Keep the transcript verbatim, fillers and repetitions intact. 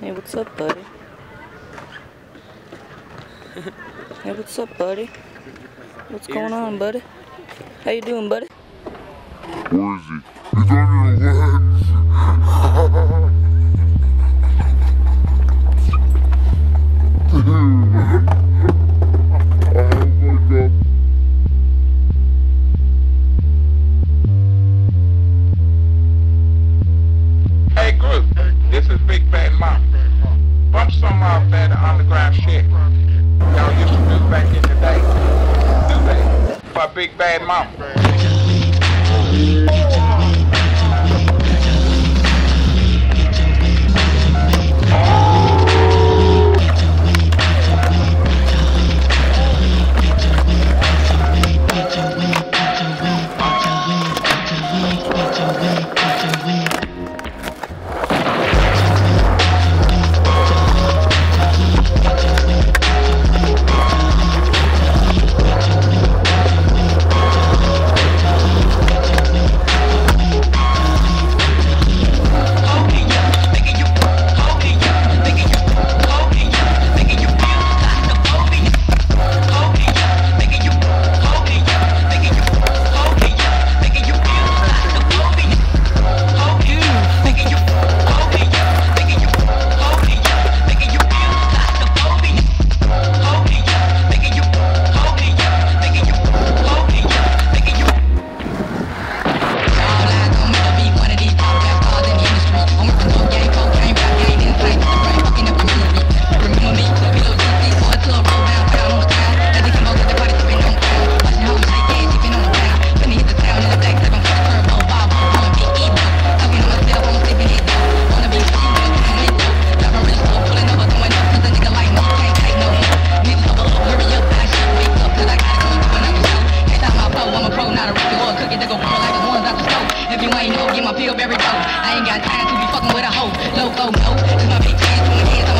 Hey, what's up, buddy? Hey, what's up, buddy? What's going on, buddy? How you doing, buddy? Where is he? He's on your legs! Hey group, this is Big Bad Mom. Bunch some of that underground shit y'all used to do back in the day. Do they? For Big Bad Mom. If you ain't know, get my pill very dope. I ain't got time to be fucking with a hoe. Loco, no. Cause my big hands, two hands,